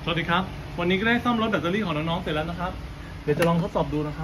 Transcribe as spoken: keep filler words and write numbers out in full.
สวัสดีครับวันนี้ก็ได้ซ่อมรถแบตเตอรี่ของน้องๆเสร็จแล้วนะครับเดี๋ยวจะลองทดสอบดูนะครับ